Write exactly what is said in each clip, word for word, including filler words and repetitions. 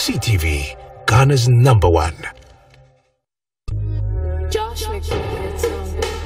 C T V, Ghana's number one. Josh McKinney.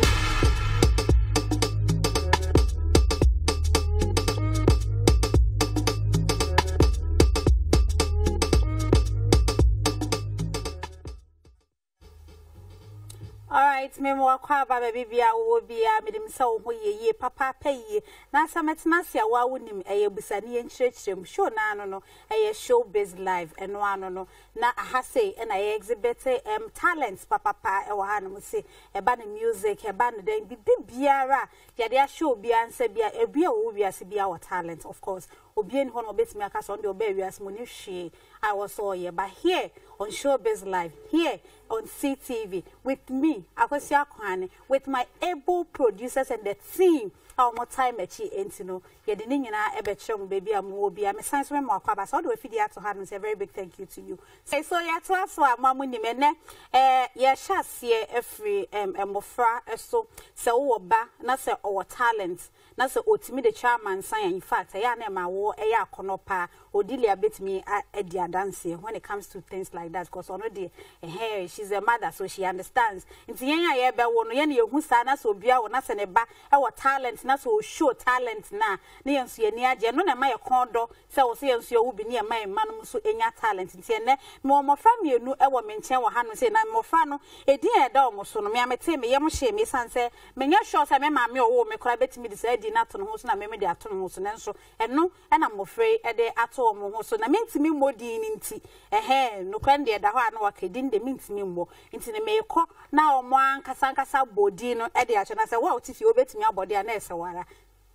Alright, me mo akwa ba baby bia wo bia me dem se wo ye ye papa paye na sametena sia wa wonim eye busani ye nchirechirem show na ano no eye showbiz live eno ano no na aha say na ye exhibit um talents papa pa e wo ha no se e ba na music e ba na den bi biara ye de show bia nsa bia e bia wo bia se bia wo talent of course obi en ho no betimi aka so ndo be wiase mo ni hwe I was all here but here on Showbiz Live here on C T V with me Akosia Kwane with my able producers and the team how more time echi entino ye de nyina ebe chem baby amu obi am sense me mo akwa ba so do afidi ato ha no say very big thank you to you say so ya to aso amamu ni me ne eh ye hyase every em emofra eso se wo ba na se o talent na se otimi de chairman san in fact ya na ma wo e ya konopa odili abetimi edi adanse when it comes to things like that because ono de eh she's a mother so she understands nti yen ya ye be wo no ye na yehu sa na so bia wo na se ne ba e wo talent na so show talent na na yenso ye ni age no na ma ye kondo se wo se yenso wo bi ni e ma e manum so enya talent nti ene me mo fa mienu e wo me nchen wo ha no se na mo fa no edi e da o so no me amete me ye mo hye me san se me nya sure se me ma me wo me kora betimi de se di na to no ho so na me me de ato no ho so nenso eno e na mo free e de ato mo ho so na mentimi modi ni nti ehe no kwan de da ho ana wakedi de mentimi mo nti ne me ko na o mo ankasa ankasa bodi no e de acho na se wa otifi obetimi abode na ese wara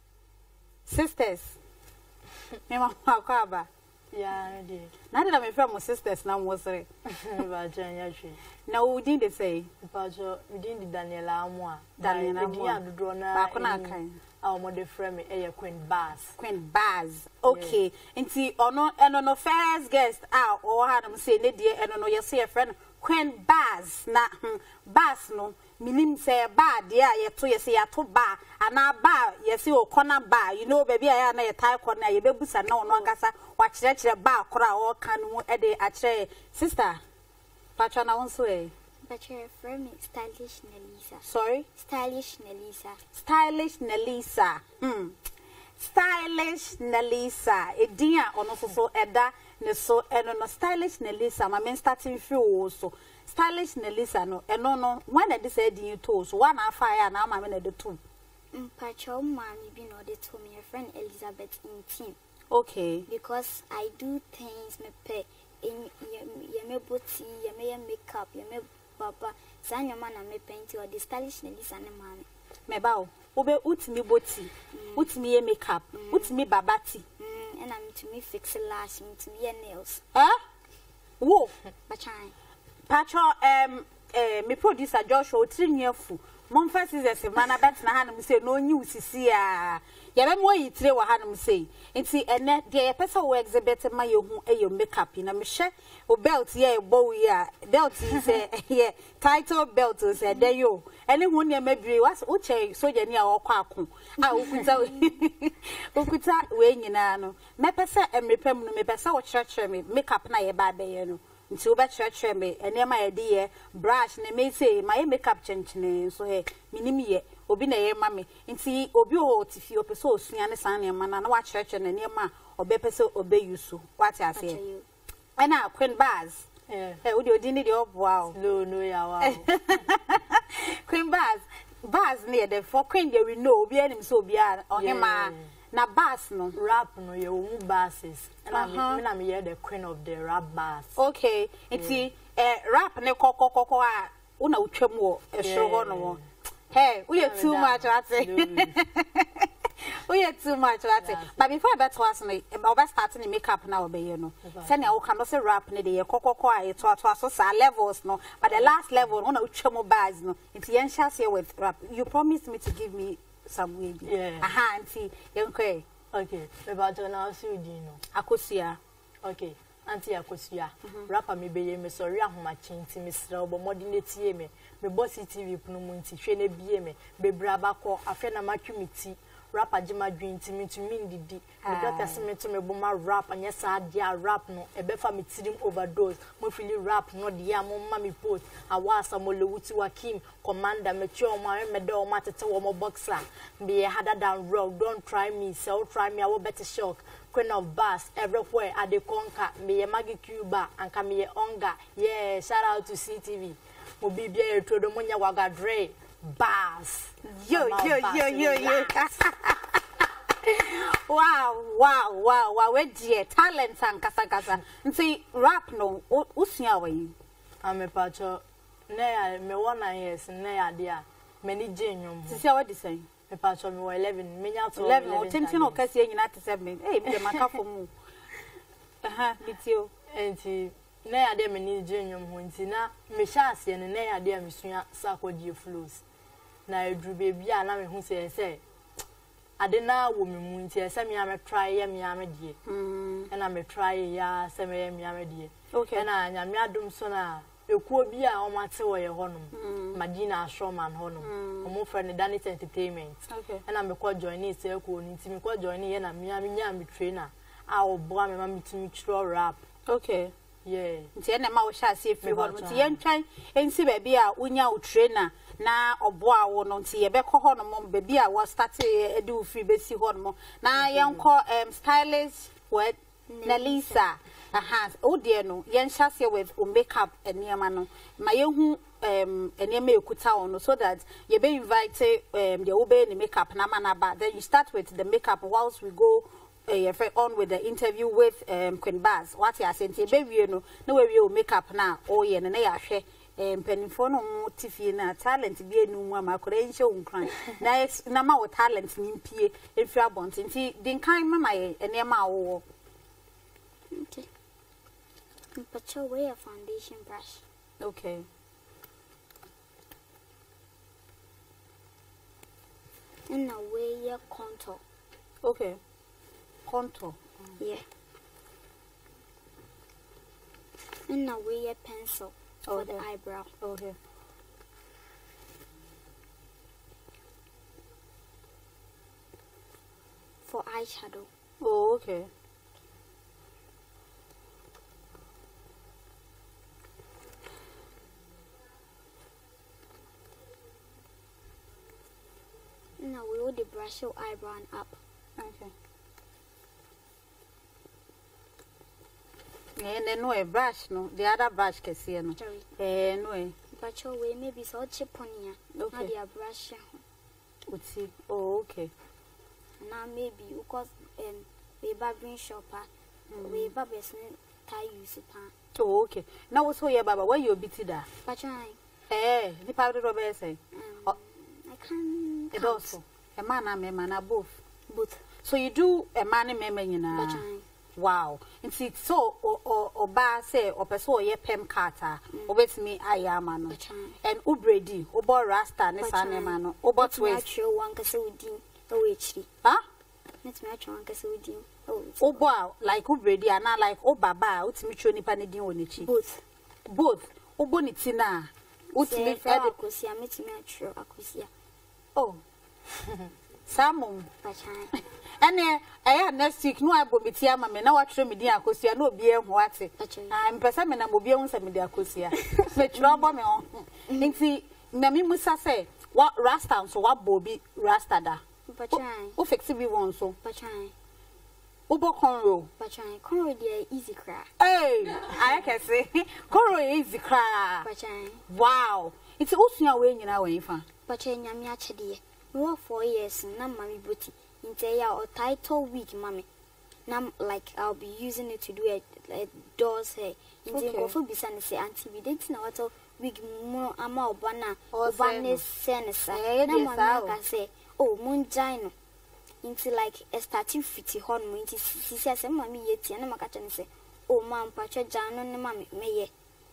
sisters me ma kwa ba yeah ready na de me friend mo sisters na mo sere ba jan ya hwe na wo din de say ba jo din di Daniela Amwa Daniela Amwa dodo na ba ko na kan our mother friend eh Queen Baz Queen Baz okay nti ono eno no first guest ah o ha na say ne die eno no ye say friend Queen Baz na Baz no minim say ba de a ye to ye say ya to ba ana ba ye say o corner ba you know baby aya na ye tie corner ye bebusa na ono ankasa wa kire kire ba akora o kan mu e de a kire sister patcha na won so e but your friend is stylish Nelisa. Sorry? Stylish Nelisa. Stylish Nelisa. Hmm. Stylish Nelisa. Edia ono so so eda ne so eno no stylish Nelisa. Ma men starting through also. Stylish Nelisa no eno no when I say edi to so one afa ya na ma me na de two. Mpacho mami bi no de to me your friend Elizabeth in team. Okay. Because I do things me pay in ye me boti, ye me makeup, ye me papa sanya mana me paint or the stylish Nelisa ne mama me ba o obe utimi boti utimi ye makeup utimi babati mm and I'm to me fix lash to me nails eh wo bachan pacho em eh me producer Joshua otriniefu mon first is a man bet na hanum say no nyi usisi a ye be mo yitire wa hanum say enti ene de ye pesa wo exhibit ma ye hu e your makeup na me hye o belt ye e bow ya belt is eh title belt is e de yo ene hu ne mabire was o che soja ni a wo kwa ako a okuta okuta we nyina no me pesa emrepam no me pesa wo church me makeup na ye ba be ye no nti oba church me enema ye de ye brush ne me say my makeup chenchene so he minim ye obi na ye ma me nti obi o tifi opeso osua ne san ne ma na na wa church ne nema obepeso obe yusu what you say ana Queen Baz eh eh odi odi ni de oboa no no ya wa Queen Baz Baz ne de for Queen de we know obi anim so obi a ohema na Baz no rap no ye wo basses and me na me ye the queen of the rap bass okay iti eh rap ne kokokoko a una utwam wo ehro ho no hey we are too much at we are too much at but before that was me about starting the makeup now be you know say na wo kan say rap ne de kokoko a to to so sa levels no but the last level una utwam bars no iti yen share with rap you promised me to give me some way yeah aha auntie yenkwe okay about na so di no akosia okay auntie akosia rapper me be ye me sorry ahoma chinti me sra obo modinate ye me me boss C T V punu mu nti hwe na bie me be braba ko afa na matwimiti rap ajima dream to me to me didi me doctor say me to me boma rap and yes I dia rap no e be fa me tirim overdose mo feel rap no dia mo ma me post awasa mo lewuti wakim commander me twa mo me de o matete wo mo boxer be harder than rock don't try me so try me I will better shock queen of bass everywhere I dey conquer me magi cuba and come me onga yeah shout out to C T V mo bibia e todo mo nya waga dre bass yo yo yo yo yo wow wow wow wow we dear talent and kasa kasa nti rap no usua wen ame pacho na me one years na ya dia me ni jenyum sisi what dey say me pacho me eleven me nya to eleven o tintin o kase nyina te seven eh me de makafo mu aha bitio enti na ya dia me ni jenyum ho nti na me sha ase ne na ya dia me sua sakodi flows na edru baby a na me hu se se ade na wo me mu nti ese me am try ye me am die mm na me try ya se me ye me am die okay na nya me adum so na ekuo bi a o mate wo ye honum madina ashroman honum o mo friend Danit entertainment okay na me ko join ni se ekuo ni nti me ko join ye na me am nya me trainer a o bo am me ma me timi tro rap okay yeah nti na ma wo sha se free honum nti ye ntwan ensi ba bi a unya wo trainer na oboa wo no nti ye be ko ho no mo be a wo start e do free be si ho no mo na ye nko um stylist what Nelisa aha o de no ye nhase with o makeup eniema no ma ye hu um eniema ekuta wo no so that ye be invite um the obe ni makeup na manaba then you start with the makeup whilst we go uh, on with the interview with um Queen Baz what you say be wie no na we wie o makeup na o ye na ya hwe em penifo no motifie na talent bi enu mu amakora enhye unkran na na ma wo talent nimpie efi abonte nti din kan mama ye ene ma wo okay put away a foundation brush okay and away a contour okay contour yeah and away a pencil for okay. the eyebrow. Okay. For eyeshadow. Oh, okay. Now we will brush your eyebrow and up. Okay. Eh, no, a brush, no. The other brush can see, no. Eh, no. But your way maybe so chip on here. Okay. Now the brush. Would see. Oh, okay. Now maybe because um we barbering shopper, we barbers tie you super. Oh, okay. Now what's your baba? Where you beat it? But trying. Eh, the powder rubber say. I can't. It also. A man and a man are both. Both. So you do a man and man, you know. Wow. And see, so or or ba say or person ye pem kata or bet me I am an and ubredi obo rasta ne sane mano obo twist one kasudi o hd ah let me actually one kasudi obo like ubredi and like obaba utimi tro nipa ne din wonichi both both obo ni tina utimi fede akosia metimi atro akosia oh Samum pachan ene eh next week no abo metia ma me na watro me din akosia na obi ehu ate ah mpesa me na obi ehu sa me din akosia me tro abo me ho nti na mi musa say what rasta so what bobi rasta da pachan o fix bi won so pachan obo conro pachan conro dey easy cra hey I can say conro easy cra pachan wow it's usua we nyina we fa pachan nyame achede no four years na mami boti inte ya or title week mami na like I'll be using it to do a, a doors hair inte go for bisa ne say auntie we didn't know what wig mo ama obana obane sense na mami ka say oh munjai no inte like a starting fifty hon mo inte sisi ase mami yeti na maka chane say oh mam pacho jano ne mami meye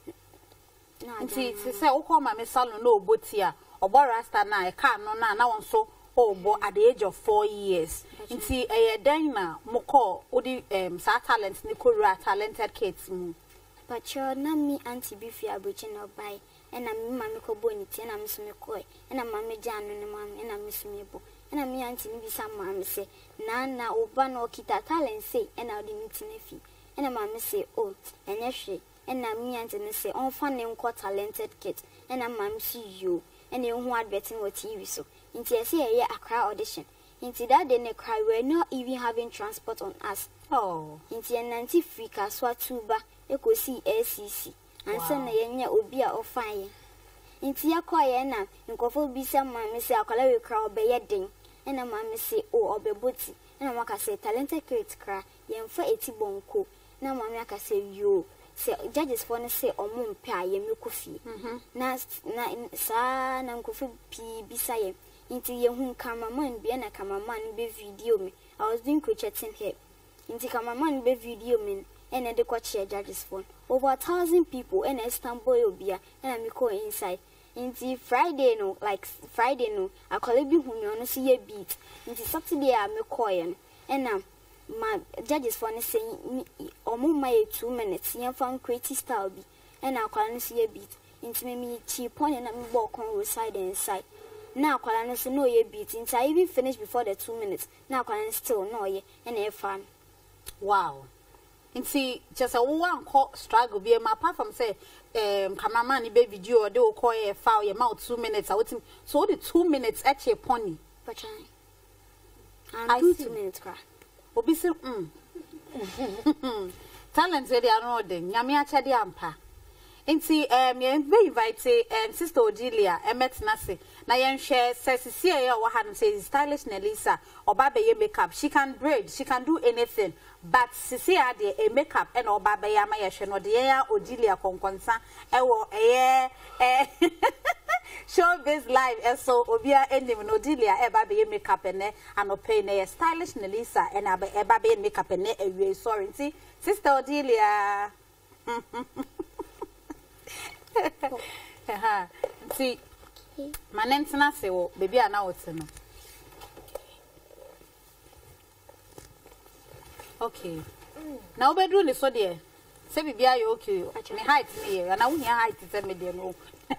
na inte say o call mami salon no oboti a obo rasta na e ka no na na won so obo at the age of four years nti eh den na moko odi um sa talent ni kora talented kids mu but your na me auntie bi fi abrochi na buy e na me mama ko bo ni tie na me so me koi e na mama janu ne mama e na me so me bo na me auntie ni bisa maame say na na oba no kita talent say e na odi meeting afi e na maame say oh enye hwe e na me auntie ni say on fa ne nko talented kid e na maame see you e na ehu adverting on T V so nti e say e Accra audition nti that day ne cry we not even having transport on us oh nti en nanti free ka so atuba e ko see A C C ansa na yenya obi a ofan nti yakoye na nkofo bisa maame say akwala we cry obeye den e na maame say oh obeboti e na maka say talented create cry yemfa eti bonko na maame aka say yo say judges for ne say omo mpe a yemeko fie na na sa na nkofo pi bisa ye nti ye hu cameraman bia na cameraman be video me I was doing crocheting here nti cameraman be video me and the coach judges phone over a thousand people and Istanbul obia and me call inside nti Friday no like Friday no akole bi hu me ono see ye beat nti Saturday a me call yen and um my judges phone saying omo my two minutes yen fan creative style bi and akole no see ye beat nti me me chi pon na me bo kon side and side na akwala no so no ye beat nti I even finish before the two minutes na akwala still no ye and e fan wow nti just a one call struggle be my apart from say um cameraman ni be video or they will call e file your mouth two minutes I would so the two minutes at your pony but I do two minutes cry obi say mm talent they are no den nyame acha de ampa nti um ye invite um sister Odelia emetna se na yen share sesisi e o ha no say stylish Nelisa oba be ye makeup she can braid she can do anything but sisi ade e makeup e na oba be ya ma ye hwe no de ya Odelia konkonsa e wo eh eh show this live eso obia enim no Odelia e ba be ye makeup ne anope ne stylish Nelisa e na e ba be makeup ne awie sorry nti sister Odelia ha see manentina se wo baby ana wote no okay na obedu ni so de se bibi ayo okay me height me na wo hia height se me de no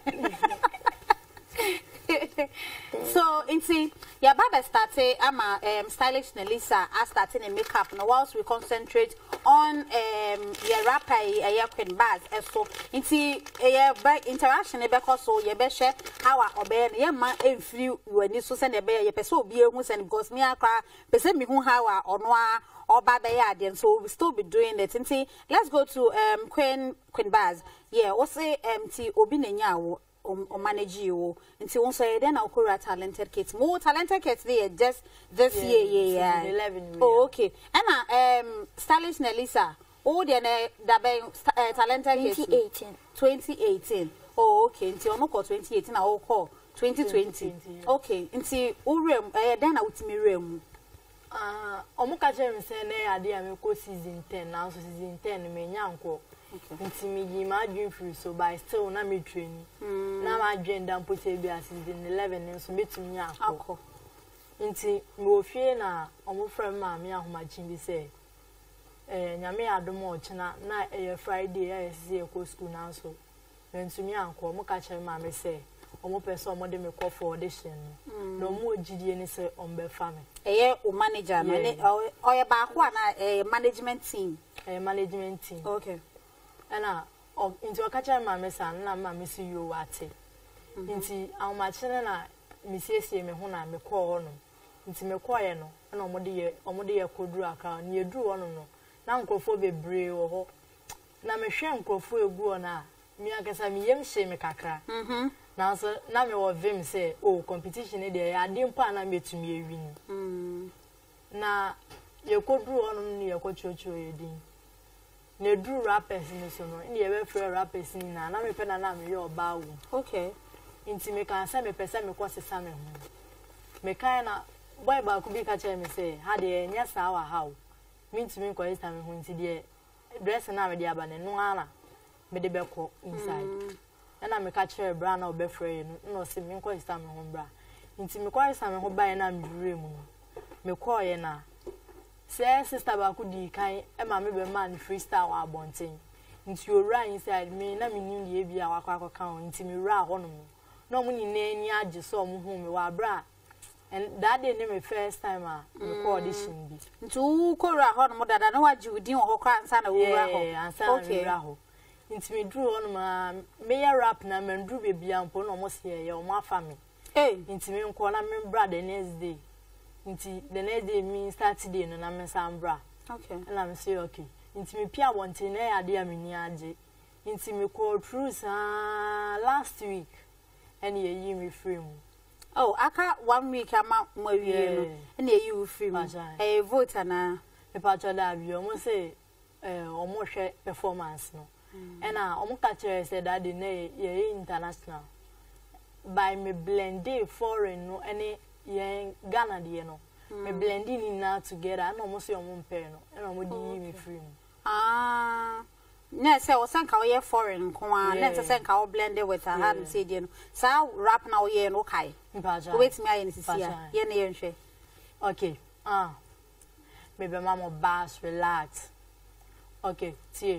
so inti ya baba started ama um stylish Nelisa I starting a makeup now whilst we concentrate on um your rapper a queen bars so inti a interaction e because so ye be share how obe na ye ma emfiri wani so se na be ye pese obi ehu se because me akra pese me hu how ono a oba be ya de so we still be doing it inti let's go to um queen queen bars yeah what say um ti obi na nya wo o manage you until once I then I'll call talented kids more talented kids there just this yeah, year yeah yeah eleven oh okay and um stylish Nelisa oh the uh, talented kids twenty eighteen twenty eighteen oh okay until on call twenty eighteen I will call twenty twenty okay until urem eh then I will me rem ah omuka chere say na ade a me ko season ten now so season ten me nyanko nti me yi ma adwen free so by still na me training na ma adwen dan pote bi season eleven nso betumi nya akọ nti me ofie na omo frem ma me ahomachin bi say eh nyame adom o china na eh Friday ya esi e ko school na so ntumi anko mo ka chere ma me say omo pese omo de me call for audition no mo ogidie ni say ombe fa me eh o manager no ne o ye ba ko na eh management team eh management team okay ana o nti o ka chere ma me sa na ma me si yo wate nti ahomachin na me siesie me ho na me call no nti me call ye no na omo de ye omo de ye koduru aka na ye duru ono no na nkrofo bebre wo ho na me hwe nkrofo egu ona mi akasa mi yem hye me kakra mhm na so na me wo vim say oh competition e de ade mpa na metumi ewi ni mhm na ye koduru ono ni ye kochocho ye din na duru rappers ni so no ni ye be free rappers ni na na me pe na na me ye oba wo okay nti me kan say me pese me kwasesa me ho me kan na boy ba ku bi ka che me say ha de nya sa wa ha me ntimi kwasesa me ho nti de dress na me de aba ne no ana me de be ko inside na me ka che bra na obefre no no se me kwasesa me ho bra nti me kwasesa me ho ba na me dure mu me ko ye na say sister ba ku di kan e ma me be man freestyle wa bonten nti owura inside me na me nim de bia wa kwa kwa kan nti me wura ho no no mu nyina ni age so mu hu me wa bra and that day name first time ah mm. audition bi ntu kora ho no dada na waji udin ho kwa ansa na wura ho yeah ansa na wura ho nti me dru ho no ma me ya rap na me ndru bebia mpo no mo se ye o ma fa me eh nti me nko na me bra the next day nti the next day me start day no na me sam bra okay and I'm say okay nti me pia wonte na ya de amini age nti me call through sa last week and ye yi me free mu. Oh, aka one week ama mo wie no and ye you free mu eh vote na me pa cho da bi o mo say eh o mo hwe performance no and ah o mo ka chere say that the na ye international by me blending foreign no any ye Ghana de no me blending in now together no mo say o mo mpe no and o mo di yi me free mu. Ah na say o san ka we foreign ko an na say ka o blend it with a hand say dey no sa rap na o ye no kai mpaja o wait me aye nsisia ye na ye nhwe okay ah maybe mama bass relax okay tie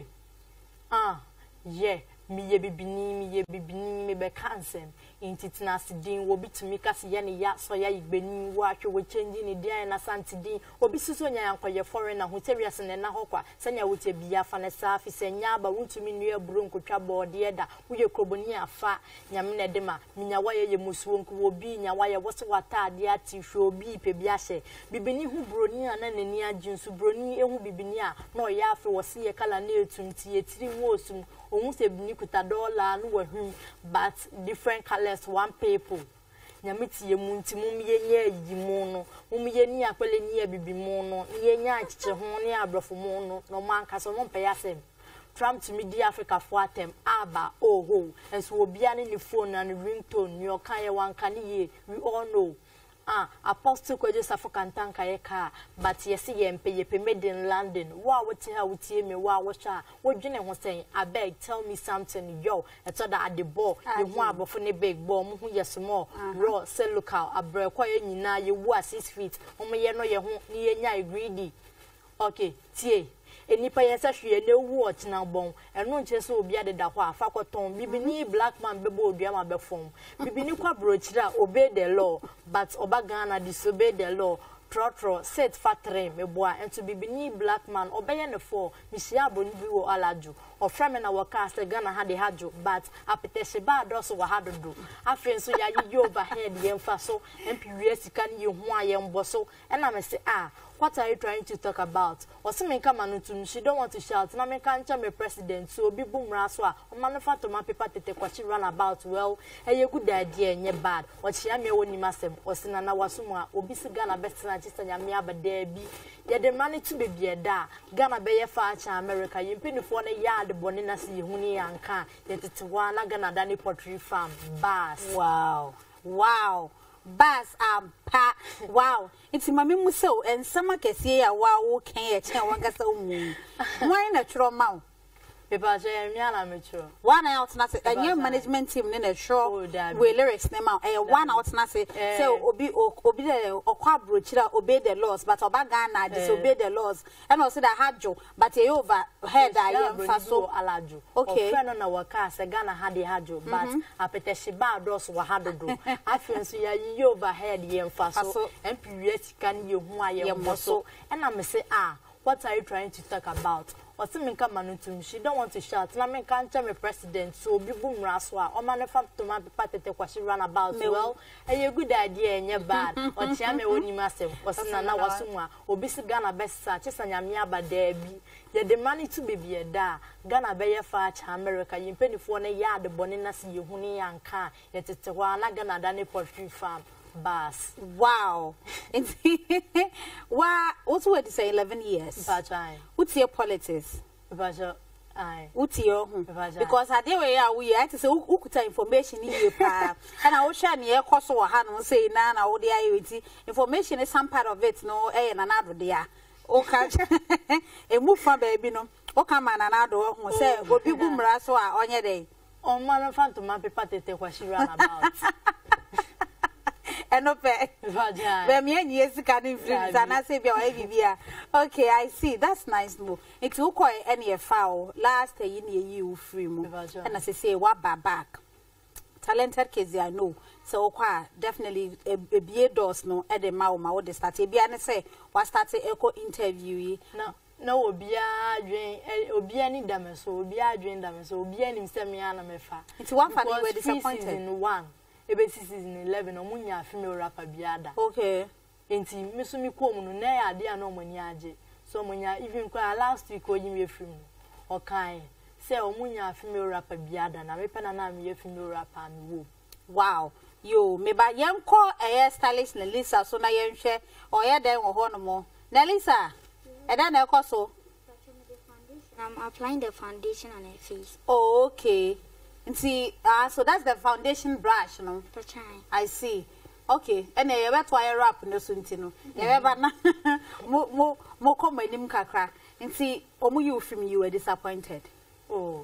ah yeah me ye bibini me ye bibini me be cancel intitina sidin wo bitumi kase ye ne ya so ya igbeni wo ahwe wo change ni dia na santidin obi suso nya yankoye foreign na ho tewiase ne na hokwa senya wo te bia fa ne safi senya aba wuntumi nu aburo nkotwa boode da wo ye kroboni afa nyame ne de ma minya waye ye musuwo nko wo bi nya waye wo se wataade ati hwe obi pe bia hye bibini hu broni ana nani aginsu broni ehu bibini a na o ya afi wo se ye kala na etumti etiri wo osum ohun se bini kuta dollar no wahum but different colors one people nyamiti ye munti mum ye nya yi mu no mum ye ni akwele ni abibi mu no ye nya achiche ho ni abrofo mu no no man kaso no mpe yasem Trump to me Africa for atem aba oh ho enso obia ni ni phone and ringtone ni okan ye wan kan ye we all know ah apostle kwaje safo kantanka ye ka but yesi ye mpe ye pe made in London wa woti ha woti me wa wo sha wo dwene ho sen abeg tell me something yo eto da at the ball ye hu abofo ne big ball mu hu ye small raw say local abre kwa ye nyina ye wu six feet omo ye no ye hu ni ye nya greedy okay tie enipa yensa hwe na wu ochina bon eno nche so obi adeda ho afa koton bibini black man bebo odua ma befom bibini kwa brochira obey the law but oba Ghana disobey the law trotro set fatre meboa ento bibini black man obeye ne for misia boni bi wo alaju oframe na waka se Ghana ha de hajo but apetese ba doso wa hadodo afen so ya yi overhead yemfa so mpiwie sika ni ye hu ayembo so ena me se ah what are you trying to talk about? Osime kama nutum she don't want to shout. Na me kancha me president so obi bumra so a omanefa to ma paper tete kwachi run about well. Eye good idea nye bad. Ochia me woni masem. Osina na wasumu a obi si Ghana best na chisa nyame abade bi. Ye de money to be be da. Ghana be ye fa cha America. Yimpinifo na yard boni na si huni yanka. Ye tete wa na Ghana dani poultry farm. Bass. Wow. Wow. Bass um pa wow it's mami muso and sama kesi ya wa wo kan ye chen wanga sa umu why na tro ma Pepa je mi ala me tro one out na say any management team ne na tro we lyrics ne ma eh one out na say say obi obi the okwa brochira obey the laws but oba Ghana disobey the laws and also that hajo but e over head I am faso alajo okay friend na waka say Ghana had the hajo but apetese ba dos wa hadodo afien so ya yi over head yem faso mpiwie sika ne ye hu ayem boso and na me say ah what are you trying to talk about? Osiminka manutum she don't want to shout. Na me kancha me president so bi bumra so a o ma ne fa to ma paper tete kwashi run about well. A good idea nye bad. Ochia me woni masem. Osina na wasum a obi si Ghana besa chesa nyame abada bi. Ye the money to be be da. Ghana be ye fa cha America yimpenifo ne yard boni na si ye hu ne yanka. Ye tete wa na Ghana da ne poultry farm. Bass. Wow. Wow. What's what to say eleven years? What's your politics? Aye. What's your because I did where we had to say who could information in your pa. And I was sharing your course or hand on say Nana Addo information is some part of it, no eh and another there. Okay. A move from baby no. Okay, man, Nana Addo who say go be boomra so on your day. On man fan to my paper tete what she ran about. And no pay. Well, me and yes, can influence and I say, okay, I see. That's nice. Move. It's who quite any foul last year you free move. And as I say, what back. Talented kids, I know. So kwa definitely a B doors no e de ma o ma wo de start e bia ne say wa start echo interview no no obia adwen obia ni dame so obia adwen dame so obia ni se me ana mefa it's one funny we disappointed season one ebe season eleven omunya female rapper biada okay enti me so mi kom no na ya de ana omani age so omunya even kwa last week oyi me film o kan say omunya female rapper biada na me pena na me female rapper mi wo wow yo me ba yenko eh stylist Nelisa so na yenhwe oye den wo ho no mo Nelisa e da na ekọ so I'm applying the foundation on her face. Oh, okay. And see, ah, uh, so that's the foundation brush, no? I see. Okay. And you better try rap no suntino. You better na mo mo mo come enim kakra. And see, omu you film you were disappointed. Oh,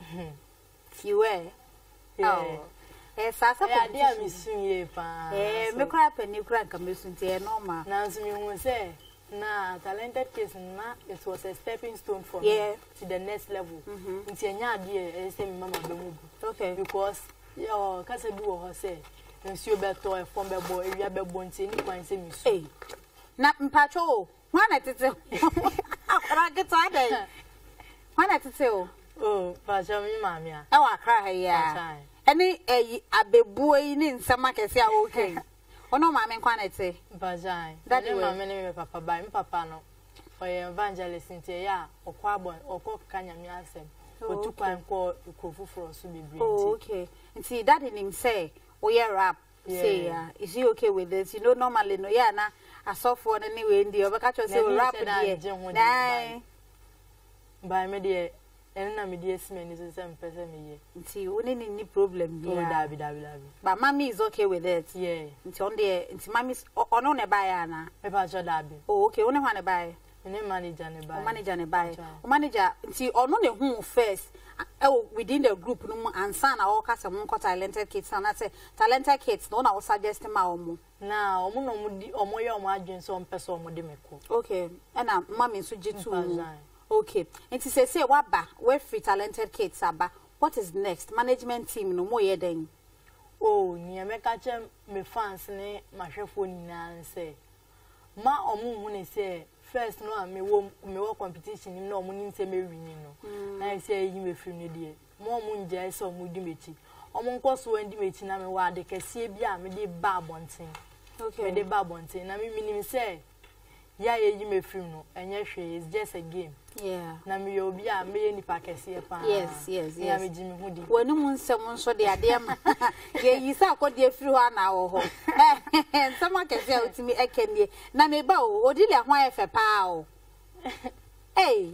you were. Yeah. Oh. Eh, sasa yeah, dear Miss Ye pa. Eh, me cry pen you cry come sunti normal. Now so me say. Na talented kids na it was a stepping stone for yeah. me to the next level. Nti enya ade e say me mama be mugu. Okay. Because yo kase bi wo ho say nsuo be to e form be bo ewia be bo nti ni kwan say mi su. Eh. Na mpacho o. Hwan na tete. Akra get ade. Hwan na tete o. Oh, pacho mi mama ya. E wa kra ha ya. Eni eh abebuo yi ni nsema kese a okay. Ono mama nkwa na te bazai daddy mama ne me papa bai me papa no oye evangelist ntie ya okwa abo okọ kanyame asem otukwan ko ikofufuro so bibiri nti oh okay nti daddy nim say oye rap say ya is he okay with this you know normally no ya na asofo no ni we ndi obeka cho say rap there nah bai me de enna me de esme ni so sem pese me ye nti woni ni ni problem bi oh dabi dabi dabi but mommy is okay with it yeah nti on there nti mommy ono ne buy ana me pa cho dabi oh okay woni hwa ne buy ne manager ne buy o manager ne buy o manager nti ono ne hu first eh within the group no ansa na o kasa mo ko talented kids na say talented kids no na o suggest ma omo na omo no mo di omo ye omo adwen so mpese omo de meko okay na mommy so jitu okay and to say say waba we free talented kids aba what is next management team no mo ye den oh ni emeka chem me fans ne mahwefo nyina nse ma omo hu ne say first no am me wo me wo competition ni no omo nim say me win no na say yi me free no die mo omo nje say omo di mechi omo nkoso ndi mechi na me wa de kese bia me de ba bonten okay me de ba bonten na me minim say ya ye yi me free no enye hwe is just a game yeah na me obi a me ni pa kese pa yes yes yes ya me jimi hu di woni mun nsem nso de ade ma ye yi sa ko de free ho na wo ho eh nsema kese otimi ekenie na me ba o odile hwan efe pa o eh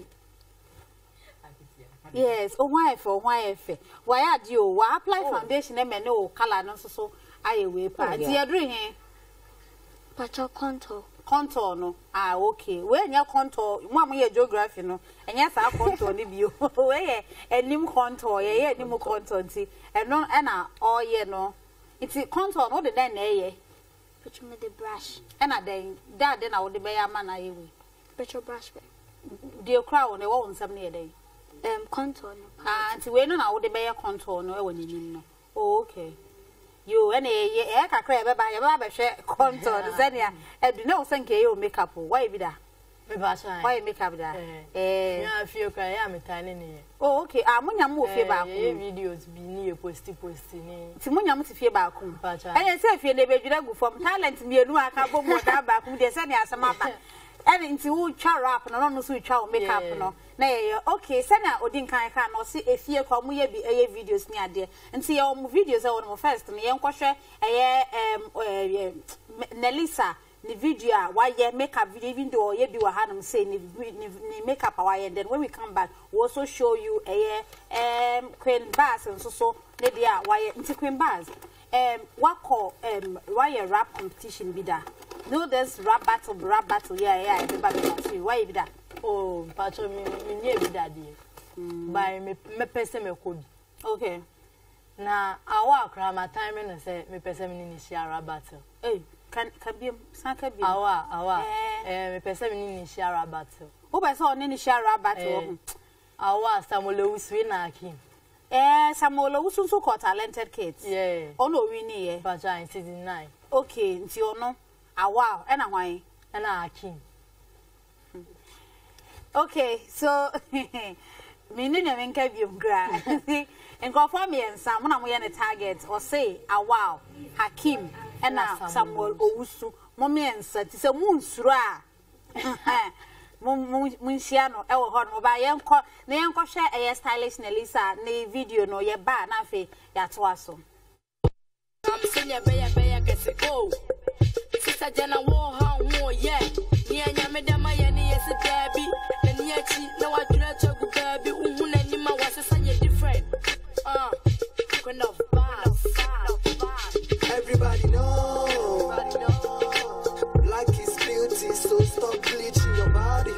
yes o hwan efe o hwan efe why ade o wa apply foundation e me ne o color no so so aye we pa ti edru he pacho contour contour no ah okay we nya contour mo am ye geography no enya sa contour ni bio we ye enim contour ye ye enim contour nti eno e na oye no iti contour no de den na ye pacho me the brush e na den da de na wo de be ya ma na ye we pacho brush be de crown ne wo nsam ne ye den um contour no ah nti we no na wo de be ya contour no e wo nyinim no oh okay you ene ye e kakra e be ba ye ba be hwe contour zania e do na usanke ye o makeup why be da me ba sha why makeup da eh ya feel ka ya metale ne oh okay ah munya mo fie ba ko ye videos bi ni ye posti posti ni ti munya mo ti fie ba ko ene se fie ne be dwura gu fom talent mienu aka bo mo da ba ko de se ne asema ba ene nti wo twa rap no no so twa o makeup no na ye okay se na odi nkan ka no se efie kwa mo ye bi eye videos ni ade nti ye mo videos e won first no ye nkohwe eye em Nelisa ni video a why ye makeup video even though ye bi wa hanum say ni ni makeup why and then when we come back we also show you eye em Queen Bars and so so ne dia why nti Queen Bars um wako um why a rap competition be da no there's rap battle rap battle yeah yeah everybody see why be that oh pacho me me nie be that dey by me me pese me ko bi okay na awa akra ma time na say me pese me ni share rap battle eh can can be san can be awa awa eh me pese me ni share rap battle wo be say on ni share rap battle awa Samuel Lewis we na akim Eh, Samuel, who's so called talented kids. Yeah. Oh no, we need Vagina season nine. Okay, until no. Ah wow, and a why? And I king. Okay, so meaning a man can be grand. And go for me and someone I'm a target or say, ah wow, Hakim, and now Samuel Owusu, mommy and said, it's a moon sura. Munsiano, our horn, by young co, Nayan Kosha, a stylish Nelisa, ne video no ye ba na fe, that's waso. I'm senior Bay Bay, get it go. Sister Jenna war how more yet. Near Yamada yes, a derby, and yet no, I dread to go baby, who Nima was a son different. Ah, kind of bars. Everybody know, black is beauty, so stop bleaching your body.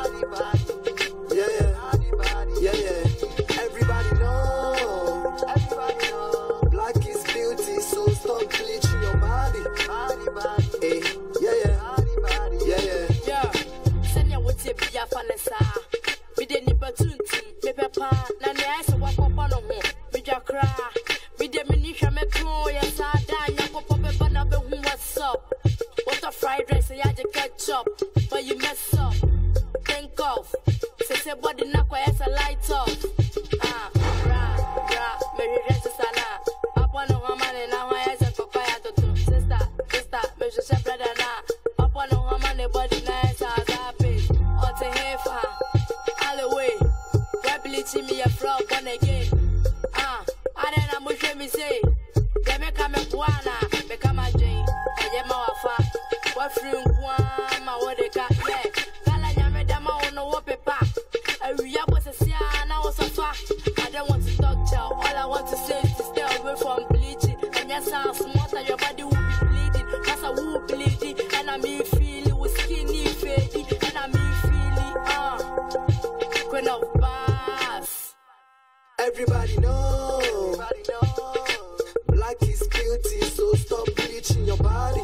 Yeah, yeah, yeah, yeah. Everybody know, black is beauty, so stop bleaching your body. Hey, yeah, yeah, yeah, yeah. Yeah, send your what's your Pia Fanessa. We didn't put me papa, Nana Addo, walk up on home. We just cry. We didn't minister me pro, yes, I die. You pop up a banana, what's up? What a fried rice, I had to catch up, but you mess up. Think of, say, body knock as a light off. Ah, rah, rah, Mary Resana. Up on a woman and now I has a papaya to sister, sister, Mister Shepherd. Up on a woman, body nice as I pay. Or to have alleyway. Why bleaching me a frog one again? Ah, I don't know what me say. They make a mequana, become a jane, and Yamafa. What fruit one, my what they got there. Kalanya Dama on no paper. I was a sia, and I was a fact. I don't want to talk, child. All I want to say is to stay away from bleaching. And your sound smart, and your body will be bleeding. That's a woo bleeding, and I mean feeling with skinny fading, and I mean feeling, ah, queen of bars. Everybody know, everybody know, black is beauty, so stop bleaching your body.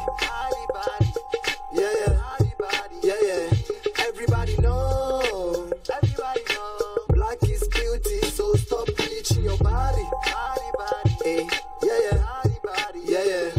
Yeah, yeah, yeah, yeah. Everybody know, everybody know, black is beauty, so stop bleaching your body. Hey, yeah, yeah, yeah, yeah.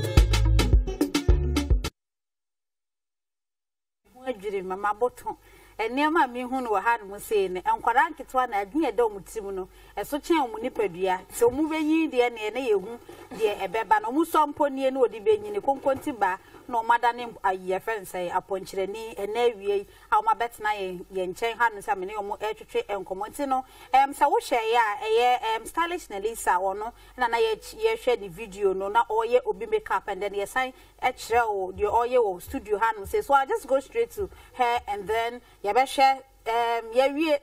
Mama bottom enema mi hu no ha no say ne enkwara nketwa na adwene da omutim no eso chen omu nipadua so mu beyi de ne ne yehu de ebeba no mu sompo nie ne odi benyi ne konkonti ba no mada ne aye fense aponkyereni enawie a ma betna ye ye nchen ha no samene omu etwetwe enkomonti no em sa wo hwe ya eye em stylish na Lisa wono na na ye ye hwe the video no na oye obi makeup and then ye sign e kire o the oye wo studio ha no say so I just go straight to her and then ye be hwe em ye wie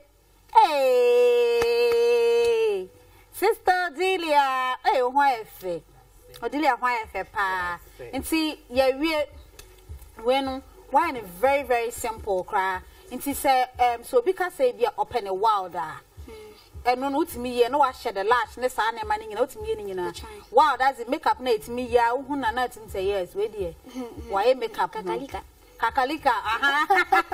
hey Sister Delia eh ho efe Odelia ho efe pa nti ye wie when why in very very simple cry nti say um so because say be open a wilder and no utimi ye no wa share the lash ne sa na ma ni nyina utimi ye ni nyina wow that's the makeup na itimi ya hu na na tim say yes we dey why makeup kakalika kakalika aha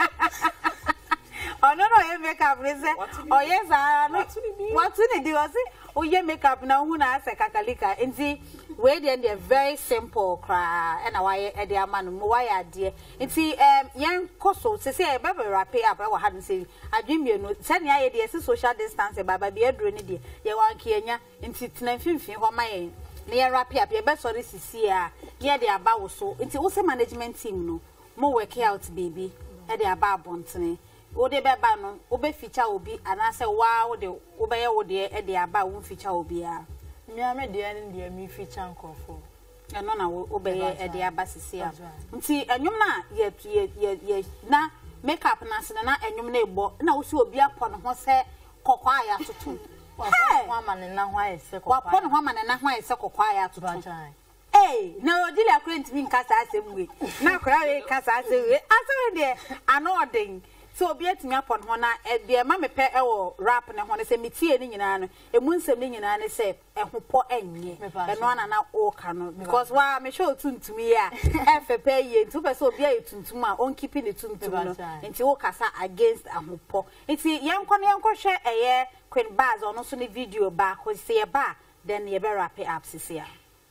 oh no no ye makeup we say oh yes ah no what do you do was it oh ye makeup na hu na say kakalika nti we dey dey very simple cry and why e dey ama no why ade nti um yen koso se se e be wrap up e wa ha no say adwemie no se ne aye dey social distance baba bi aduro ne dey ye wan kienya nti tena mfimfin ho ma yen ne ye wrap up ye be sorry sisi a ye dey aba wo so nti wo se management team no mo work out baby e dey aba abontene wo dey be ba no wo be feature obi ana se wa wo dey wo be ye wo dey e dey aba wo feature obi a me ame dey dey me feature nkofo eno na wo be ye e dey aba sisi a nti enwom na ye ye ye na makeup na se na enwom na ebo na wo si obi apọ no ho se kokwa ya tutu wa ho ama ne na ho aye se kokwa wa pọ no ho ama ne na ho aye se kokwa ya tutu eh na odili akrent mi nkasa asemwe na akra we kasa asemwe asemwe de anodin so obi atimi apọ no na e de ma mepe e wo rap ne ho ne se mitie ni nyina no emu nsem ni nyina ne se ehopọ enye eno na na o ka no because wa me show tuntumi ya efepe ye ntu pe so obi aye tuntum a on keep ni tuntum no nti wo kasa against ahopọ nti yenko ne yenko hwe eye Queen Baz ono so ne video ba ko se ye ba then ye be wrap it up sisia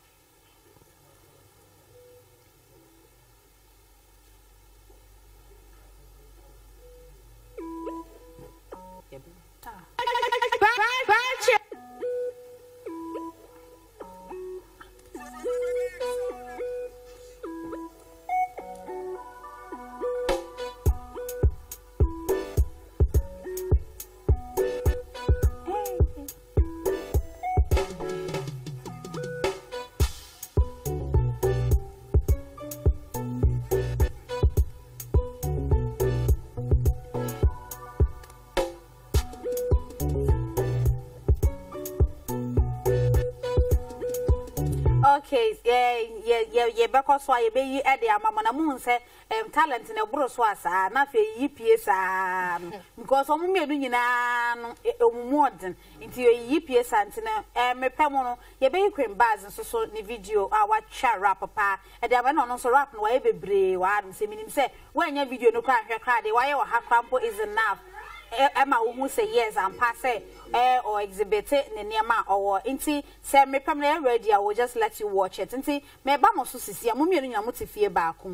okay yeah yeah yeah yeah because why be yi e de amama na mu nse em talent na buru so asa na fe yi pie sa because omu mienu nyina no omu modern nti yi pie sa ntina em mepem no ye be Queen Baz so so ni video a wa twa rap papa e de amana no so rap no wa ye bebre wa am se minim se wa nya video no kra hwe kra de wa ye wa ha krampo is enough Emma who say yes and pass eh or exhibit it ne niema or inti say me pam na ready I will just let you watch it inti me ba mo so sisi a mo mienu nyina mo te fie ba akum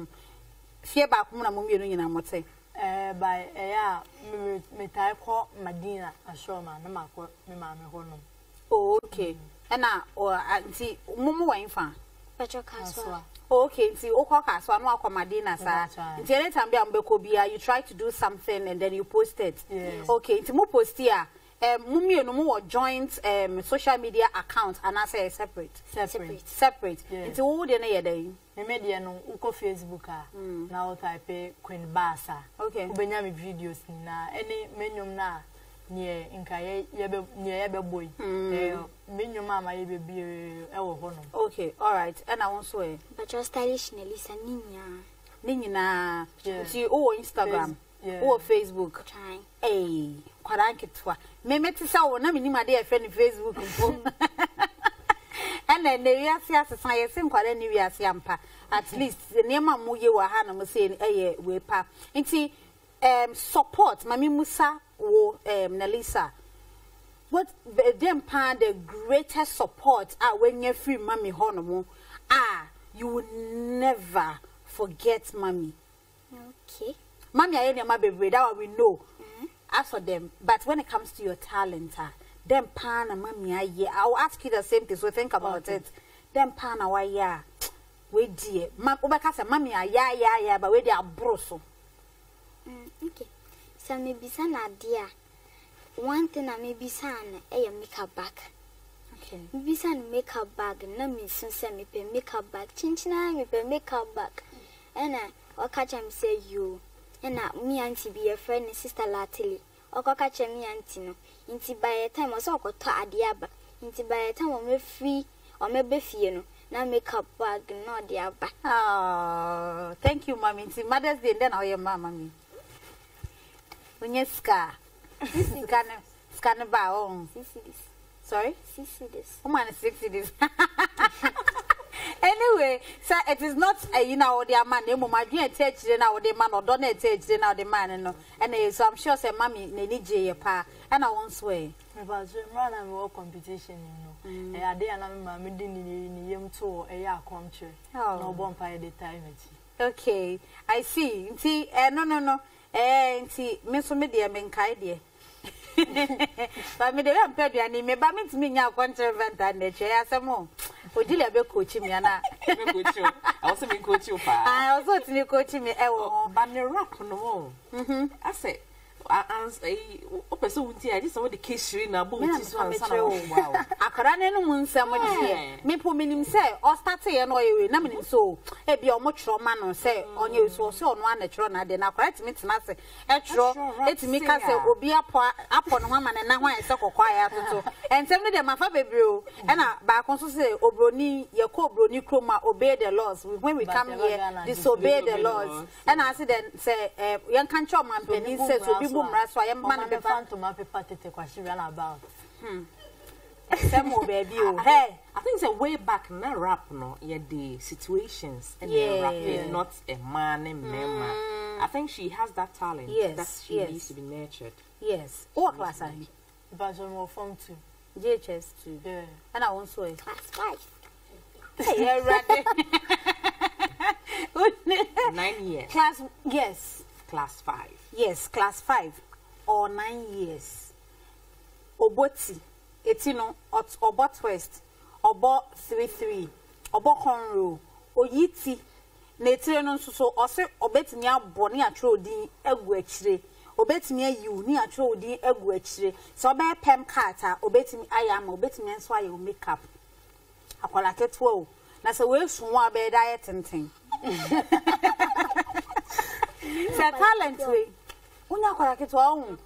fie ba akum na mo mienu nyina mo te eh by eh ya me me tai ko Madina ashoma na makọ me ma me ho no okay na or inti mo mo wan fa Petro Kaswa. Okay, see, Oko Kaswa, no Madina, sir. Until any time Bia, you try to do something and then you post it. Yes. Okay, to move post here. Um, Mummy no more joint um social media account and I say separate. Separate. Separate. Yes. Into who dey na ye dey? Me media no uko Facebook a na o type Queen Baz. Okay. Ubenya me videos ni na any menum na nie nka ye ye be nie ye be boy eh menum ama ye be bi e wo ho no. Okay, all right. And I want so eh. But your stylish na Lisa ninya. Ni nyina. Yeah. Ti o Instagram. Yeah. O Facebook. Trying. Eh, kwara nketwa. Me meti sa wo na me ni ma dey friend Facebook mpo. And then the wiase asesa ye se nkwara ni wiase ampa. At least niema mo ye wa ha na mo say eh we pa. Nti um support mami Musa wo um Nelisa. What them pan the greatest support ah when you free mommy honomo ah you will never forget mommy. Okay. Mommy, I am my baby. That we know. As for them, but when it comes to your talent, uh, them pan and mommy, I yeah, I'll ask you the same thing. So think about okay. it. Them pan and why yeah, we dear, ma, Obaka say mommy, yeah, yeah, yeah, but we they are broso. Okay, so maybe son idea. One thing I maybe son a makeup bag. Okay, maybe son makeup bag. No me son say me pay makeup bag. Chinchina me pay makeup bag. And I, or catch him say you. And now me auntie be a friend and sister lately. Or catch me auntie no. Inti by a time was all got to adiaba. Inti by a time or me free or maybe fear. Now makeup bag no diaba. Oh, thank you, mommy. Inti Mother's Day then your mama me. When you scar, scan scan about on. Sorry, sixty this. Oh man, sixty this. Anyway, so it is not a you know the man name my dream church now the man or don't church now the man no and so I'm sure say mommy need J pa and I won't swear because run and work competition you know eh ade na me me dey ni yem to eh ya country no bonfire the time okay I see nti eh no no no eh nti me so me dey me nkai dey but me dey am peduani me ba me ntimi nya country event and the chair asemo Ojile be coach me na. Me coach you. I also me coach you pa. I also to me coach me e wo. But me rap no. Mhm. I say as a person wunti I just want the case shiri na bo wuti so ansa na wow. Akara ne no mu nsam de. Me po minim say o start ye no ye na minim so e bi o mo chro ma no say onye so so no ana chro na de na akara timi tena say e chro etimi ka say obi apo apo no ma ne na hwan se kokwa ya toto. Ensem ne de mafa bebre o. E na ba kon so say obroni ye ko obroni kroma obey the laws. When we come here disobey the laws. And I say then say eh yan kan chro man penin say so bi so I am man be fan to my paper tete kwashi run about. Hmm. Some more baby oh. Hey, I think it's a way back na rap no yeah the situations and yeah. rap is not a man and mm. man. I think she has that talent yes. that she yes. needs to be nurtured. Yes. What class are you? But I'm more form two. J H S two. Yeah. And I won't say class five. Yeah, right. Nine years. Class yes. Class five. Yes, class five or nine years. Oboti, etino, obot west, obot three three, obot conro, oyiti, netire no so ose obetimi aboni atro din egu akire, obetimi ayu ni atro din egu akire. So be pem kata, obetimi ayama, obetimi enso aye o makeup. Akola ketwo o. Na se we sunwa be diet tenten. Say talent we. Unya akola ketwo o.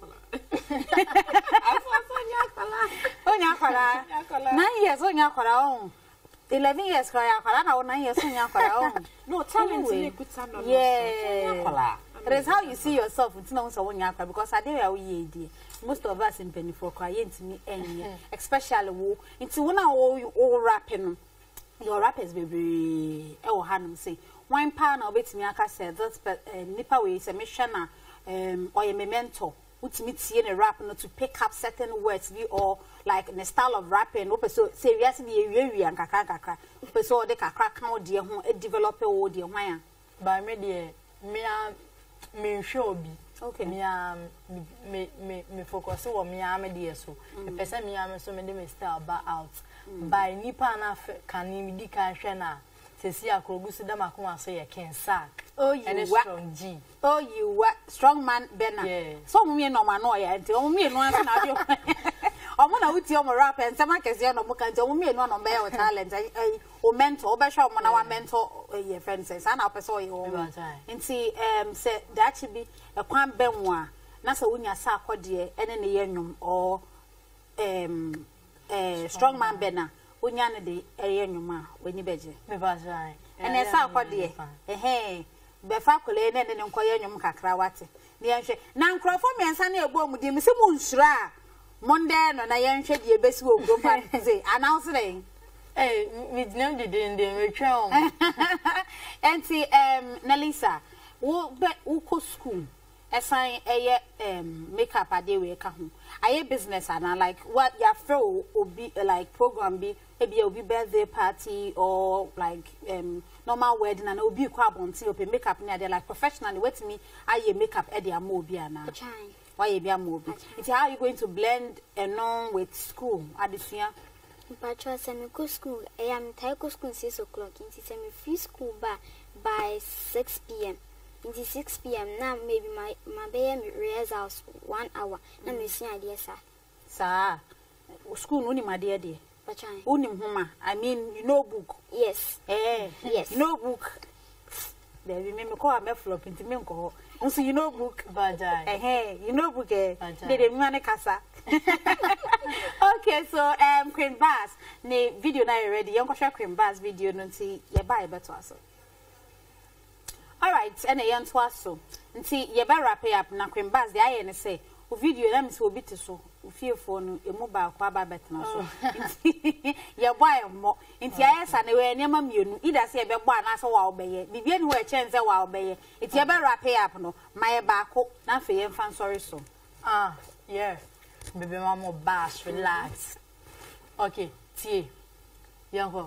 Onya akola. Nine years onya akola o. Eleven years akola akola na nine years onya akola o. No talent we kuta no. Yeah. It is how you see yourself until now so onya akola because I dey we ye dey. Most of us in penny for client me any especially wo into when o rapping your rappers baby e wo hanum say one pa na obetimi aka say that nipa we say me hwe na um or a mentor utimi tie ne rap no to pick up certain words be or like the style of rapping o so serious be ewie nkaka nkaka o so de kakra kan o de ho e develop o de hwan by me de me a me hwe obi okay me a me me me focus on me a me de so the person me a me so me de me style ba out by nipa na kan ni di kan hwe na sesi akrogusu da makoma so ye ken sack oh you and strong G oh you what strong man Bena yeah so mo me no ma no ya nti o mo me no anse na ade o mo na uti o mo rap and sama kese no mo kan nti o mo me no no be o talent o mentor o be hwa o mo na wa mentor ye friend say na o person ye o nti um say that should be e kwan benwa na say unya sa akode ene ne ye nwum or um eh strong man Bena unya ne de eye nwuma wani beje me ba jai ene sa akode eh be fa kole ne ne nkoye nwum kakra wate ne yenhwe na nkrofo miensa na egbo mu di mi se mu nsura monde no na yenhwe di ebesi wo gro pa say announce re eh mi dinem di de de me twem enti um Nelisa wo be wo ko school esan eye um makeup ade we ka ho aye business and like what ya throw obi like program be maybe obi birthday party or like um normal wedding and obi kwa bonti open makeup na they like professionally wait me aye makeup e dey am obi ana why you be am obi it's how you going to blend along with school adisia Patricia say me go school I am tie go school six o'clock into say me free school by by six p m into six p m now maybe my my baby rehearsals one hour na me see idea sir sir school no ni my dear dear Patricia unim homa I mean you know book yes eh yes you know book there we me call am flop into me ko so you know book Bajai eh you know book eh they dey me kasa okay, so um Queen Bass, ne video na ready. You go share Queen Bass video no nti ye ba ye beto aso. All right, and e yan to aso. Nti ye ba wrap up na Queen Bass dey aye ne say, o video na me say obi te so, o fie fo no e mu ba kwa ba beto na so. Nti ye boy mo. Nti aye sa ne we niam mienu. Ida say e be bo ana so wa obeye. Bibia ni ho e chenze wa obeye. Nti ye ba wrap up no, ma ye ba ko na fe ye mfa sorry so. Ah, yeah. Baby mama bash relax okay tie yango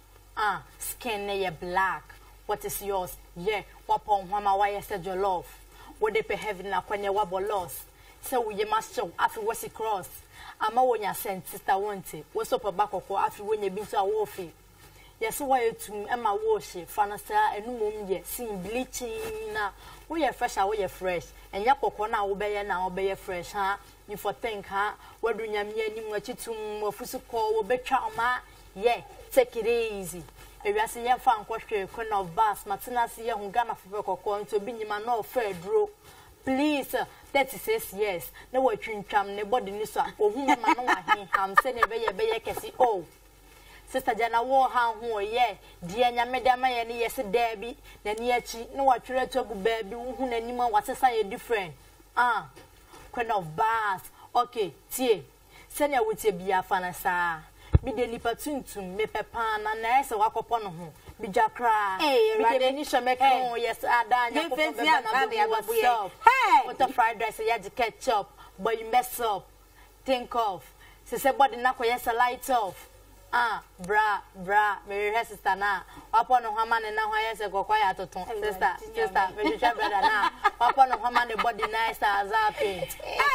ah skin na black what is yours yeah wapon mama why you said your love what they pay heaven na kwanya wabo lost so we master afi wasi cross ama wonya sent sister wonte wo so pa bakoko afi wonya bi so awofi yes why to ema woshi fanasa enu mom ye sin bleaching na wo ye fresh a wo ye fresh enya kokko na wo be ye na wo be ye fresh ha you for think ha wadu nyamye anim achitum afusu ko wo betwa oma yeah take it easy ewiase ye fa nkwhwe Queen of Bass matina se ye hu Ghana for kokko nto bi nyima na ofa duro please thirty-six years na watwintwam ne body ni so ohun ma no wahin ham se ne be ye be ye kesi oh Sister Jana wo ha ho ye die nyameda ma ye ne yes dabi na ni achi na watwere togu baabi hu na nima wasesa ye different ah Queen of Bass okay tie senya wotie bia fa na sa bi de nipa tuntum me pepa na na ese wakopo no ho bi jakra bi de ni hwe meka yes adanya ko be na be yourself hey what the fried rice ya the ketchup but you mess up think of se se body na ko yes light off ah bra bra me her sister na wapo no hama ne na ho yes kokwa ya toton sister sister me hwe brother na wapo no hama ne body nice as a paint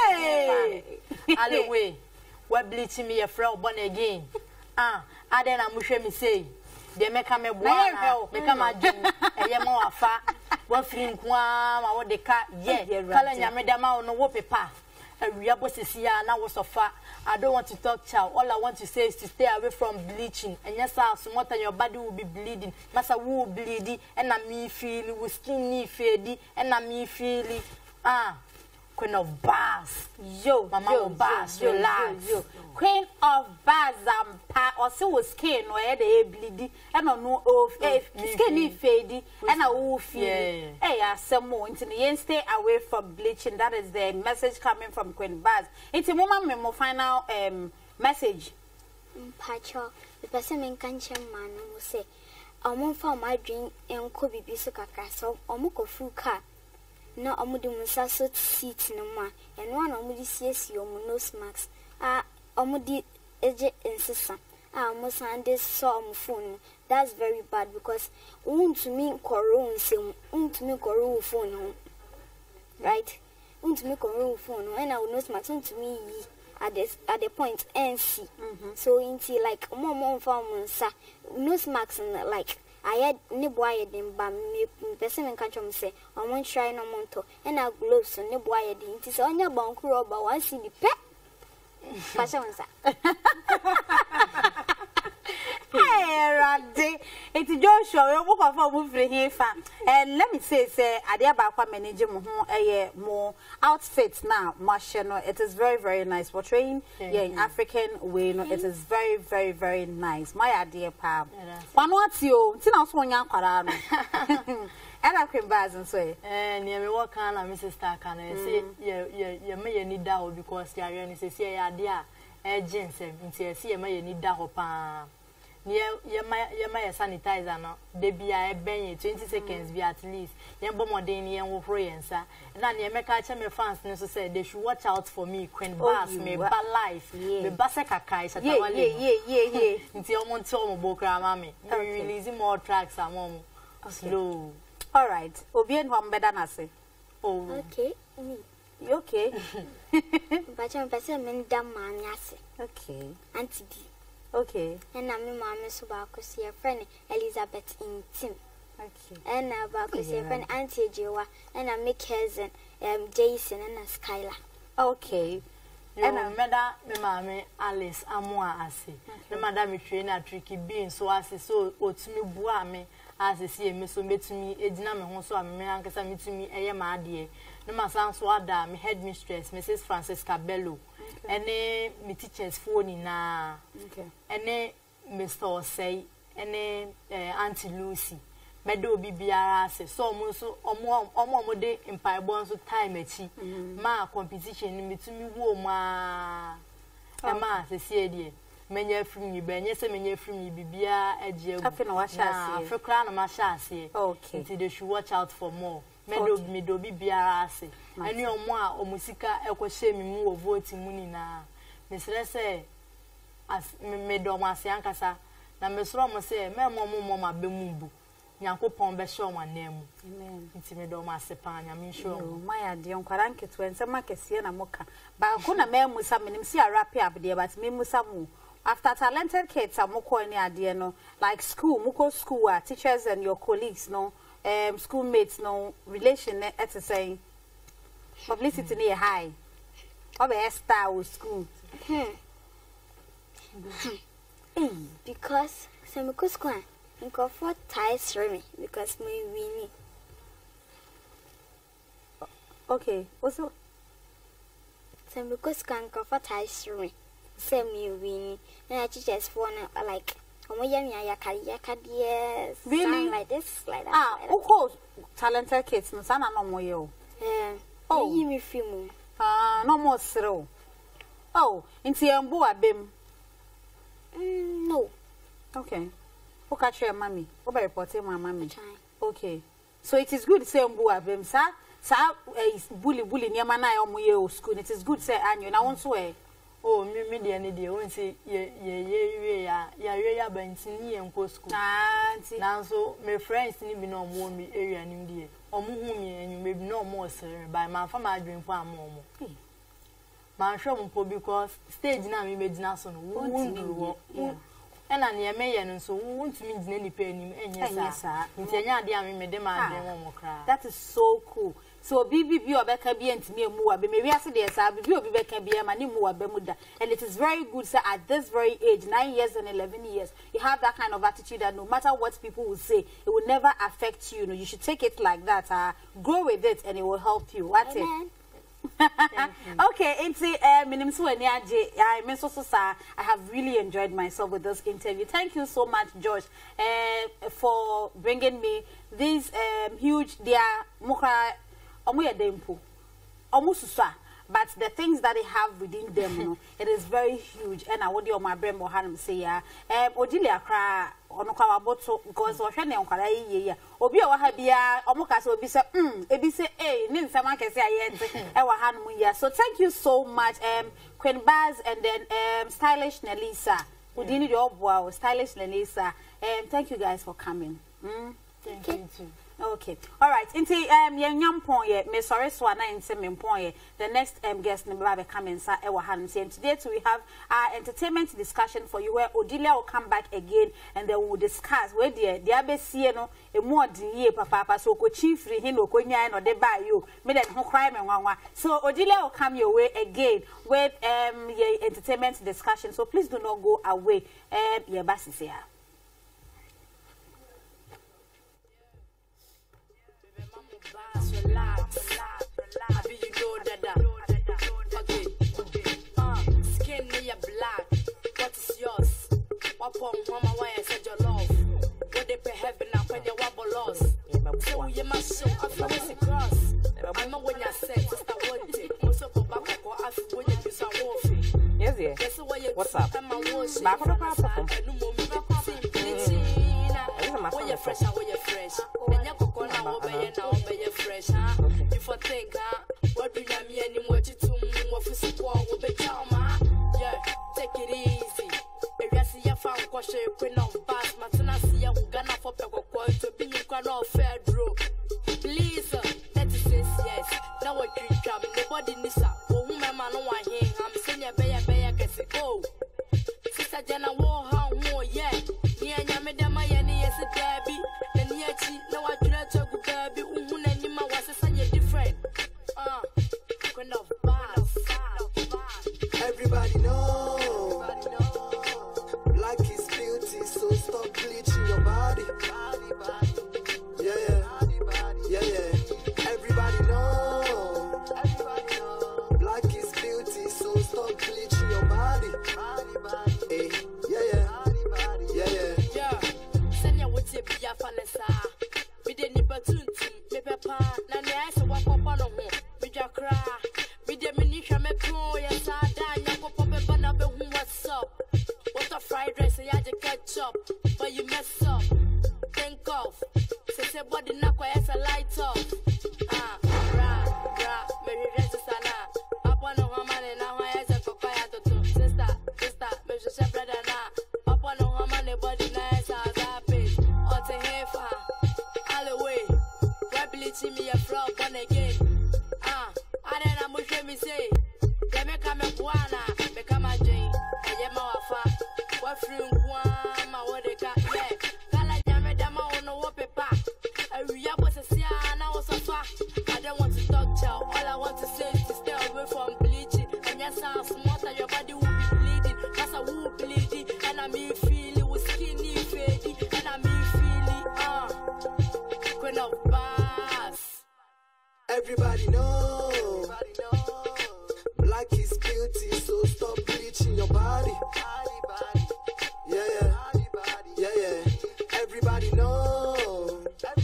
hey alleyway we bleach me your friend born again ah ade na muhwe me say de meka me boa na meka ma dwum eye mo afa wa firi nkoa ma wo de ka ye kala nyameda ma no wo pepa awia bosisia na wo sofa I don't want to talk child all I want to say is to stay away from bleaching and yes so what your body will be bleeding masa will bleeding and na me feel we skin ni fade and na me feel ah Queen of Bass yo mama yo, Bass yo, relax yo, yo. Queen of Bass am pa or so was skin no e dey bleed and no of skin ni fade and na wo feel eh asemo into the stay away from bleaching. That is the message coming from Queen Bass. It's a mama me final um message pacho the person men kan chem man no say omon fa my drink enko bibi so kakra so omko fu car na omudi musa so seat no ma eno na omudi siesi omu nose mask ah omudi eje insisa ah omu sande so omu phone. That's very bad because want me koro nsem want me koro phone right want me koro phone and I will nose mask want me at this at the point N C mm-hmm. So into like mom mom from sa nose mask like I had ni boy dem ba me person men catch me say I want try no monto and I gloves ni boy dem it is onya banku rubber one see the pe passion sa hey Randy it's Joshua we book of move here fa and let me say say ade ba kwa manage mo ho eh more outfits now machino it is very very nice portraying yeah in African way no it is very very very nice my idea pa one what you ti na so nya kwara no ela Queen Bass so eh near me work na my sister can say ye ye ye me ni da o because ya re ni say say ya ade a eh ginsem nti e say ye me ni da ho pa near Yama sanitizer no, they be a benny twenty seconds be at least. Yan Bomodini and Wofroy and Sa. And then Yamaka me fans also said they should watch out for me, Queen Bass, me bad life, me Basaka Kai, yeah, yeah, yeah, yeah, yeah. Until I'm on Tom Bokra Mammy. Releasing more tracks are more slow. All right, Obien from Bedanase. Oh, okay. Me. You okay? But I'm person men damn man yase. Okay. Auntie D. Okay. And I'm my mom so back to see a friend Elizabeth in Tim. Okay. And now back to see a friend Auntie Joa and I make cousin um Jason and a Skylar. Okay. and I met me mammy Alice Amoa Asi. The madam trainer tricky being so as so or to me boame as I see me so met to me a dynamic so I'm me uncle me to me a my dear. No my son so ada me headmistress Missus Francisca Bello. And then me teachers phone na okay. And then Mister say and then Auntie Lucy. Medo bibiara se so mo so omo omo mo de empire bon so time achi ma competition ni mitumi wo ma e ma se se die menya free ni be nye se menya free ni bibia agye afi na wa sha se afi kra na ma sha se okay nti they should watch out for more medo medo bibiara se ani omo a omusika ekwohye mi mu wo vote mu ni na mesre se as medo ma se ankasa na mesro mo se me mo mo ma be mu bu Yankopon be show my name. Amen. Inti me do ma sepa nya me show. My adie nkwara nketo ensema kese na moka. Ba ko na me musa menim si a rap up there but me musa mu. After talented kids amoko any adie no like school muko school ah teachers and your colleagues no um schoolmates no relation at say publicity near high. Obe star with school. Hmm. Because some school and go for ties for me because me winning. Okay, also Some because can go for ties for me. Same me winning. And I just wanna like oh my yummy yakari yakadi really like this like that. Ah, of course talented kids no sana no more yo. Um oh you me film. Ah, no more zero. Oh, inti embu abem. Mm, no. Okay. Okay, share mommy. Over reporting my mommy. Okay. So it is good to say mbu abem sa sa bully bully near mana omo ye school. It is good say anyo na won so eh. Oh, me me dey na dey won say ye ye ye ya ya ye ya banti ni ye nko school. Ah, nti. Na so my friends ni bi no omo mi area nim dey. Omo hu mi enyu me bi no omo osere by man fa ma adwen fo am omo. Man show mo because stage na me be dina so no. Won yeah. And I near me and so won't mean any penny and yes, sir. That is so cool. So B B B or Becca be and me more, but maybe I said yes, I will be Becca be a money more Bermuda. And it is very good, sir, at this very age, nine years and eleven years, you have that kind of attitude that no matter what people will say, it will never affect you. You know, you should take it like that. Uh, grow with it and it will help you. What's it? Okay, it's a minimum so I mean so I have really enjoyed myself with this interview. Thank you so much, George, uh, for bringing me these um, huge they are mokra omoya dempo almost but the things that they have within them, you know, it is very huge. And I would do my brain more handsome say ya um Odilia cry on Kawaboto because or Shane on Kara ye Obi or Habia Omokas will be say um ebi say eh nin someone can say I hand ya. So thank you so much, um Queen Baz and then um stylish Nelisa. Udini your wow, stylish Nelisa. Um thank you guys for coming. Mm? Thank you too. Okay. All right. Inti um yenyam pon ye me sorry so na inti me pon ye. The next um guest number be coming sa e wa han. And today too we have our entertainment discussion for you where Odilia will come back again and then we'll discuss where the the abesie no e mu odin ye papa papa so ko chief free hin okonya no de ba you. Me then ho cry me nwanwa. So Odilia will come your way again with um ye entertainment discussion. So please do not go away. Um ye basisi ya. Relax, relax, you know that. Okay, uh, skin me a black. What is yours? What on mama why I said your love? What they pay heaven now when you wobble lost. So you must show up for the cross. I know when you said just I want it. Most of the back or I feel when you use a wolf. Yes, yeah. What's up? I'm a wolf. Back on the nobody nisa. Oh, who my man no one here. I'm saying ya beya beya kese. Oh, sister Jana war how more yeah. Nia nyame da my any yes a baby. Then yeti no I try to go baby. Umu na nyima was a sanya different. Ah, kind of bad. Everybody know. Black is beauty, so stop bleaching your body. Yeah, yeah, yeah, yeah. Everybody know. Black is beauty, so stop bleaching your body. Hey, yeah, yeah, yeah, yeah. Yeah, send your what's it be a fanasa. We didn't but soon, me papa. Nana Addo walk up on home. We just cry. We didn't mean you make pro, yes, I die. You go pop a banana, but what's up? What a fried rice, I had to catch up, but you mess up. Think of, say body knock as a light off. Ah, rah, rah, Mary Resana. Up on a woman and now I has a papaya to sister, sister, Mister Shepherd now. Up on a woman, a body nice as I pay. Or to heifer, all the way. Why bleaching me a frog one again? Ah, I don't know what me say. They make a me become a dream. I am our fat. What free one, my what they got, yeah. Kala Yame Dama on no paper. I was a sia and I was a fat. I don't want to talk, child. All I want to say is to stay away from bleaching. And yes, I'm smarter, your body will be bleeding. That's a woo bleeding. And I mean, feel it was skinny, fading. And I mean, feel it, ah. Queen of Bass. Everybody know. Black is beauty, so stop bleaching your body. Yeah, yeah, yeah, yeah. Everybody know.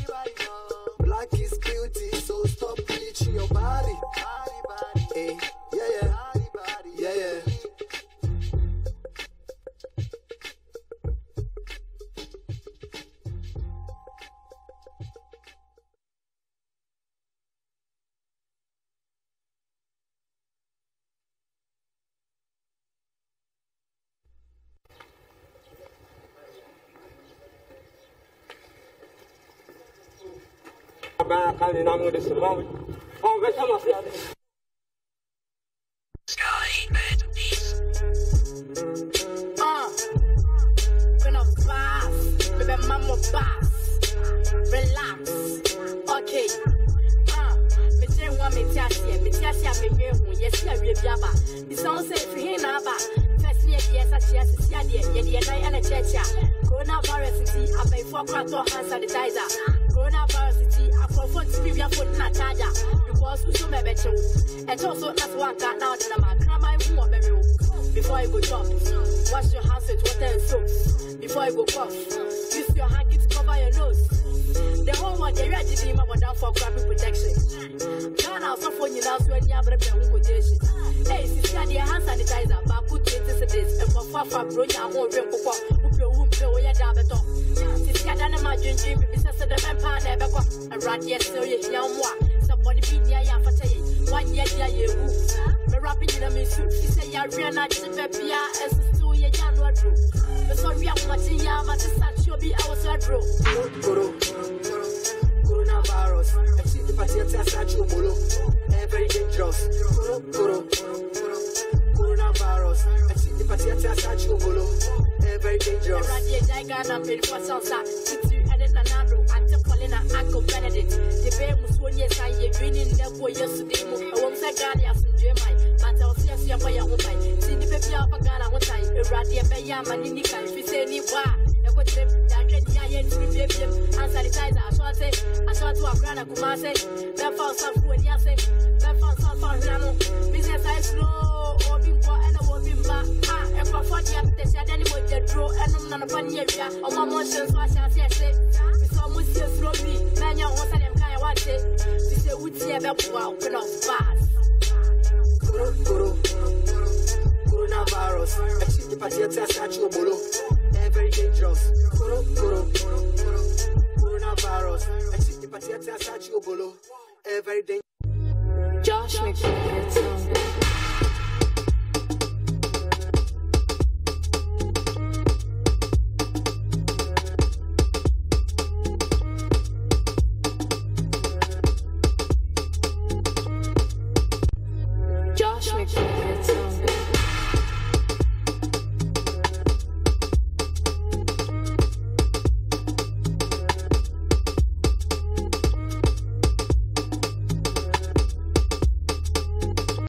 Black is beauty, so stop bleaching your body. Hey, yeah, yeah, yeah, yeah. Ah, Queen of Bass, baby mama Bass. Relax, okay. Ah, me say one me tiasia, me tiasia me me hu. Yes, ya we biaba. The sound say fi hin na ba. First year yes, a chia sia de ye de na na checha. Coronavirus city, abai for kwato hand sanitizer. Coronavirus city, afro to be for na charger. Because we so me becho. And also that's one cat now the man cry who beru. Before you go chop, wash your hands with water and soap. Before you go cough, use your hanky to cover your nose. The whole one they ready to my down for crappy protection. Now now so for you now so any other quotation. Hey, sister, the hand sanitizer, but put twenty seconds and for far from bronya more real cocoa. Who blow your dab at all. Sister, then my dream dream, Mister the man pan ever go. A rat yes, so you young one. Somebody be near ya for saying one year, yeah, you. Me rapping in a suit. She say, you're real not to be as a stool, you're young, what drew. The sorry, I'm watching ya, but it's not sure be our side drew. Coronavirus, I see the party at Molo. Very dangerous. Coronavirus, I see the party at Molo. Very dangerous. I'm ready for salsa. It's you and it, Nana Addo. I'm just calling an Uncle Benedict. The bear was one year, I you're bringing that boy yesterday. I won't say God, yes, and Jeremiah. But I'll see a fear for your home. See the baby up a gun, I want time. A radia bayam and Indica. If you say any why, I got them. I get the iron to be them. And sanitizer. I saw it. I saw to a grand of Kumase. Then found some food, yes. Then found some fun. Business I slow. Or be poor and I won't be back. Ah, if I fought yet, they said anyone get through. And I'm not a funny area. On my motions, I shall say, it's almost just slow me. Man, you want them kind of watch it. She said, would see about open up fast. Coronavirus, I see the party at Molo. Very dangerous. Coronavirus, I see the party at Molo. Very dangerous. Josh McCoy.